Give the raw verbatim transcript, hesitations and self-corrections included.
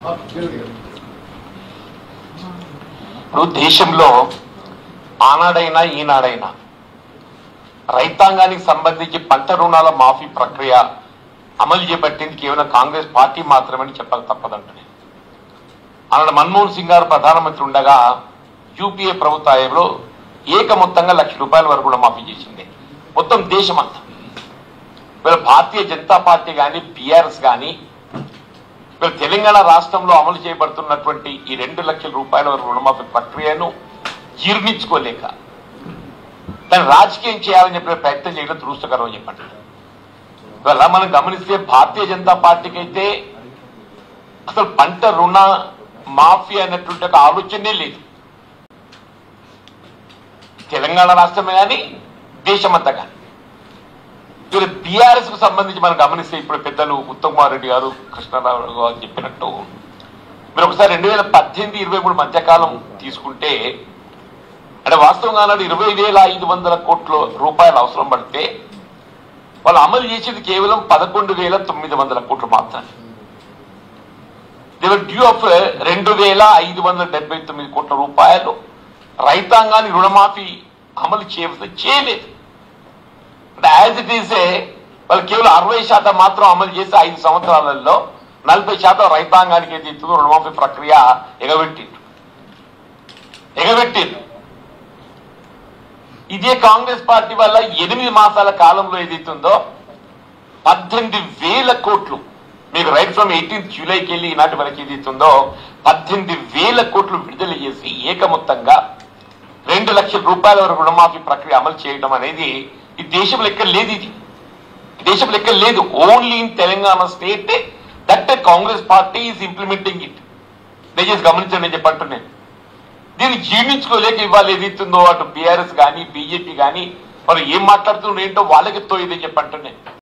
ఇప్పుడు దేశంలో ఆనాడైనా ఈనాడైనా రైతాంగానికి సంబంధించి పంట రుణాల మాఫీ ప్రక్రియ అమలు చేపట్టింది కేవలం కాంగ్రెస్ పార్టీ మాత్రమే చెప్పక తప్పదంటే ఆనాడు మన్మోహన్ సింగ్ గారు ప్రధానమంత్రి ఉండగా యూపీఏ ప్రభుత్వంలో ఏక మొత్తంగా లక్ష రూపాయల వరకు కూడా మాఫీ చేసింది మొత్తం దేశమంతా. వీళ్ళ భారతీయ జనతా పార్టీ కానీ బీఆర్ఎస్ కానీ వీళ్ళ తెలంగాణ రాష్ట్రంలో అమలు చేయబడుతున్నటువంటి ఈ రెండు లక్షల రూపాయల వరకు రుణమాఫీ ప్రక్రియను జీర్ణించుకోలేక దాన్ని రాజకీయం చేయాలని చెప్పిన ప్రయత్నం చేయడం దురదృష్టకరం చెప్పండి. ఇవాళ మనం గమనిస్తే భారతీయ జనతా పార్టీకి అయితే అసలు పంట రుణ మాఫీ అన్నటువంటి ఒక ఆలోచనే లేదు. తెలంగాణ రాష్ట్రమే కానీ దేశమంతా కానీ. ఇవాళ బీఆర్ఎస్ కు సంబంధించి మనం గమనిస్తే ఇప్పుడు పెద్దలు ఉత్తమ్ కుమార్ రెడ్డి గారు కృష్ణారావు గారు చెప్పినట్టు మీరు ఒకసారి రెండు వేల పద్దెనిమిది ఇరవై మూడు మధ్యకాలం తీసుకుంటే అంటే వాస్తవంగా నాడు ఇరవై వేల ఐదు వందల కోట్ల రూపాయలు అవసరం పడితే వాళ్ళు అమలు చేసేది కేవలం పదకొండు వేల తొమ్మిది వందల కోట్లు మాత్రమే. దేవర్ డ్యూ ఆఫ్ రెండు వేల ఐదు వందల డెబ్బై తొమ్మిది కోట్ల రూపాయలు రైతాంగాన్ని రుణమాఫీ అమలు చేయవలసి చేయలేదు. అంటే యాజ్ ఇట్ ఈస్ వాళ్ళు కేవలం అరవై శాతం మాత్రం అమలు చేసి ఐదు సంవత్సరాలలో నలభై శాతం రైతాంగానికి ఏది ఇస్తుందో రుణమాఫీ ప్రక్రియ ఎగబెట్టిండ్రు ఎగబెట్టిండ్రు ఇదే కాంగ్రెస్ పార్టీ వల్ల ఎనిమిది మాసాల కాలంలో ఏదైతుందో పద్దెనిమిది వేల కోట్లు మీకు రైట్ ఫ్రమ్ ఎయిటీన్త్ జూలైకి వెళ్ళి ఈనాటి వరకు ఏదైతుందో పద్దెనిమిది వేల కోట్లు విడుదల చేసి ఏకమొత్తంగా రెండు లక్షల రూపాయల వరకు రుణమాఫీ ప్రక్రియ అమలు చేయడం అనేది ఈ దేశం లెక్క లేదు. ఇది దేశం లెక్క లేదు. Only in Telangana state that Congress party is implementing it. దయచేసి గమనించండి నేను చెప్పంటున్నాను. దీన్ని జీర్ణించుకోలేక ఇవ్వాలి ఏదైతుందో అటు బీఆర్ఎస్ కానీ బీజేపీ కానీ మరి ఏం మాట్లాడుతున్నారు ఏంటో వాళ్ళకి తోయిదే చెప్పంటున్నాను.